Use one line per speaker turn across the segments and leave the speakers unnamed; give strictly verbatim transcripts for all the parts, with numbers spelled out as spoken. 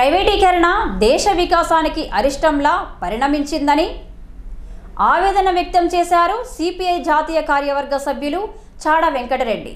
ప్రైవేటీకరణ దేశ వికాసానికి అరిష్టంలా పరిణమించిందని ఆవేదన వ్యక్తం చేశారు సిపిఐ జాతీయ కార్యవర్గ సభ్యులు చాడ వెంకటరెడ్డి.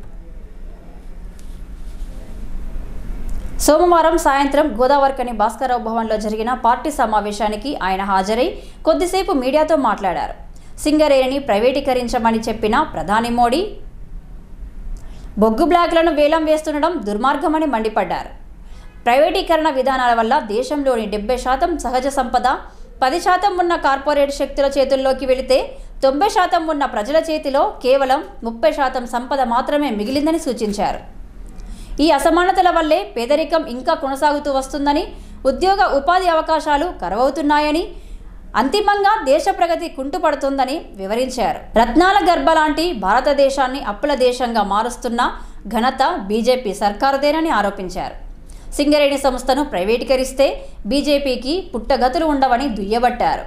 సోమవారం సాయంత్రం గోదావరికని భాస్కరరావు భవన్లో జరిగిన పార్టీ సమావేశానికి ఆయన హాజరై కొద్దిసేపు మీడియాతో మాట్లాడారు. సింగరేణిని ప్రైవేటీకరించమని చెప్పిన ప్రధాని మోడీ బొగ్గు బ్లాక్లను వేలం వేస్తుండడం దుర్మార్గమని మండిపడ్డారు. ప్రైవేటీకరణ విధానాల వల్ల దేశంలోని డెబ్బై శాతం సహజ సంపద, పది శాతం ఉన్న కార్పొరేట్ శక్తుల చేతుల్లోకి వెళితే తొంభై శాతం ఉన్న ప్రజల చేతిలో కేవలం ముప్పై శాతం సంపద మాత్రమే మిగిలిందని సూచించారు. ఈ అసమానతల వల్లే పేదరికం ఇంకా కొనసాగుతూ వస్తుందని, ఉద్యోగ ఉపాధి అవకాశాలు కరువవుతున్నాయని, అంతిమంగా దేశ ప్రగతి కుంటుపడుతుందని వివరించారు. రత్నాల గర్భ లాంటి భారతదేశాన్ని అప్పుల దేశంగా మారుస్తున్న ఘనత బీజేపీ సర్కారుదేనని ఆరోపించారు. సింగరేణి సంస్థను ప్రైవేటీకరిస్తే బీజేపీకి పుట్టగతులు ఉండవని దుయ్యబట్టారు.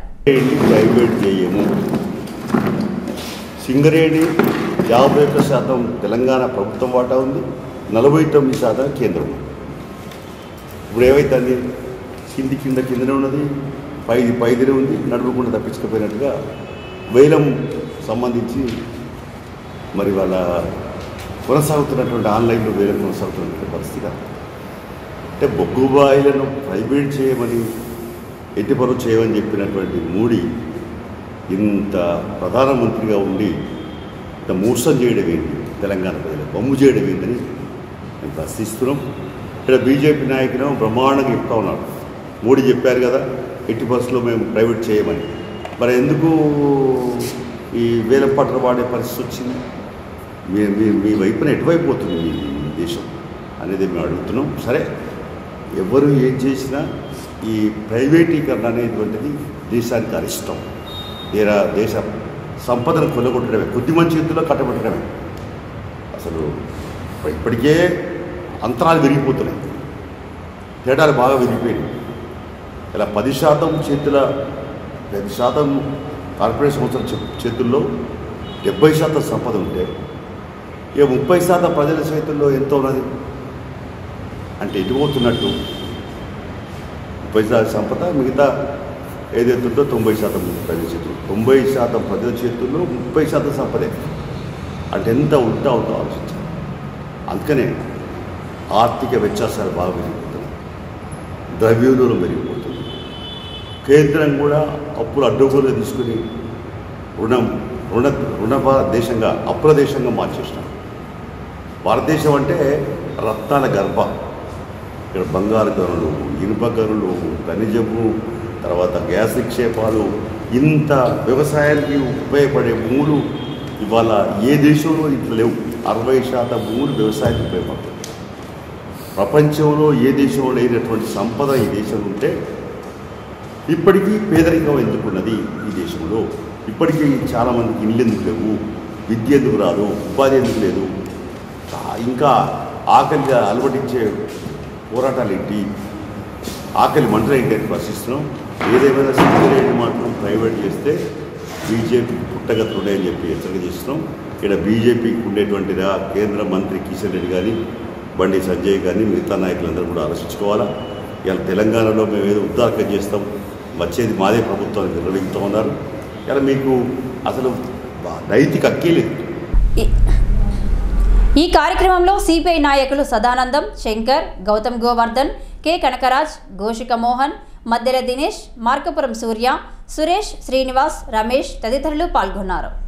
సింగరేణి యాభై ఒక్క శాతం తెలంగాణ ప్రభుత్వం వాటా ఉంది, నలభై తొమ్మిది శాతం కేంద్రం. ఇప్పుడు ఏమైతుంది, కింది కింద కిందనే ఉన్నది, పైది పైదినే ఉంది, నడుపుకుండా తప్పించుకుపోయినట్టుగా వేలం సంబంధించి మరి వాళ్ళ కొనసాగుతున్నటువంటి ఆన్లైన్లో వేలం కొనసాగుతున్నటువంటి పరిస్థితి. అంటే బొగ్గు బాయిలను ప్రైవేట్ చేయమని, ఎట్టి పనులు చేయమని చెప్పినటువంటి మోడీ ఇంత ప్రధానమంత్రిగా ఉండి ఇంత మోసం చేయడం ఏంటి, తెలంగాణ ప్రజలు బొమ్ము చేయడం ఏంటని మేము ప్రశ్నిస్తున్నాం. ఇక్కడ బీజేపీ నాయకులు బ్రహ్మాండంగా చెప్తా ఉన్నారు. మోడీ చెప్పారు కదా ఎట్టి బస్సులో మేము ప్రైవేట్ చేయమని, మరి ఎందుకు ఈ వేల పట్ల వాడే పరిస్థితి వచ్చింది? మీ మీ వైపున ఎటువైపు పోతుంది మీ దేశం అనేది మేము అడుగుతున్నాం. సరే, ఎవరు ఏం చేసినా ఈ ప్రైవేటీకరణ అనేటువంటిది దేశానికి అరిష్టం. దేరా దేశ సంపదను కొల్లగొట్టడమే, కొద్ది మంది చేతుల్లో కట్టబెట్టడమే. అసలు ఇప్పటికే అంతరాలు విరిగిపోతున్నాయి, తేడాలు బాగా విరిగిపోయినాయి. ఇలా పది శాతం చేతుల పది శాతం కార్పొరేట్ సంస్థల చేతుల్లో డెబ్బై శాతం సంపద ఉంటే ఇక ముప్పై శాతం ప్రజల చేతుల్లో ఎంత ఉన్నది అంటే ఎటుపోతున్నట్టు. ముప్పై శాతం సంపద, మిగతా ఏదైతే ఉందో తొంభై శాతం ప్రజల చేతులు, తొంభై శాతం ప్రజల చేతుల్లో ముప్పై శాతం సంపదే అంటే ఎంత ఉంటా అవుతా ఆలోచించాలి. అందుకనే ఆర్థిక వ్యత్యాసాలు బాగా పెరిగిపోతున్నాయి, ద్రవ్యోల్బణం పెరిగిపోతుంది. కేంద్రం కూడా అప్పులు అడ్డుగోలుగా తీసుకుని రుణం రుణ రుణ దేశంగా అప్పుల దేశంగా మార్చేసినాం. భారతదేశం అంటే రత్నాల గర్భ. ఇక్కడ బంగారు గనులు, ఇనుప గనులు, ఖనిజము, తర్వాత గ్యాస్ నిక్షేపాలు, ఇంత వ్యవసాయానికి ఉపయోగపడే భూములు ఇవాళ ఏ దేశంలో ఇట్లా లేవు. అరవై శాతం భూములు వ్యవసాయానికి ఉపయోగపడతాయి. ప్రపంచంలో ఏ దేశంలో లేనటువంటి సంపద ఈ దేశంలో ఉంటే ఇప్పటికీ పేదరికం ఎందుకున్నది ఈ దేశంలో? ఇప్పటికీ చాలామందికి ఇల్లు ఎందుకు లేవు, విద్య ఎందుకు రాదు, ఉపాధి ఎందుకు లేదు, ఇంకా ఆకలిగా అలవటించే పోరాటాలు ఏంటి, ఆకలి మంటలు ఏంటి అని ప్రశ్నిస్తున్నాం. ఏదేమైనా సింగరేణి మాత్రం ప్రైవేట్ చేస్తే బీజేపీకి పుట్టగతులు ఉన్నాయని చెప్పి హెచ్చరిక చేస్తున్నాం. ఇక్కడ బీజేపీకి ఉండేటువంటిదా కేంద్ర మంత్రి కిషన్ రెడ్డి కానీ, బండి సంజయ్ కానీ, మిగతా నాయకులందరూ కూడా ఆలోచించుకోవాలా. ఇలా తెలంగాణలో మేము ఏదో ఉద్దారకం చేస్తాం, వచ్చేది మాదే ప్రభుత్వాన్ని నిర్వహిస్తూ ఉన్నారు. ఇలా మీకు అసలు నైతిక హక్కే లేదు.
ఈ కార్యక్రమంలో సిపిఐ నాయకులు సదానందం, శంకర్, గౌతమ్ గోవర్ధన్, కె కనకరాజ్, గోషిక మోహన్, మద్దెల దినేష్, మార్కపురం సూర్య, సురేష్, శ్రీనివాస్, రమేష్ తదితరులు పాల్గొన్నారు.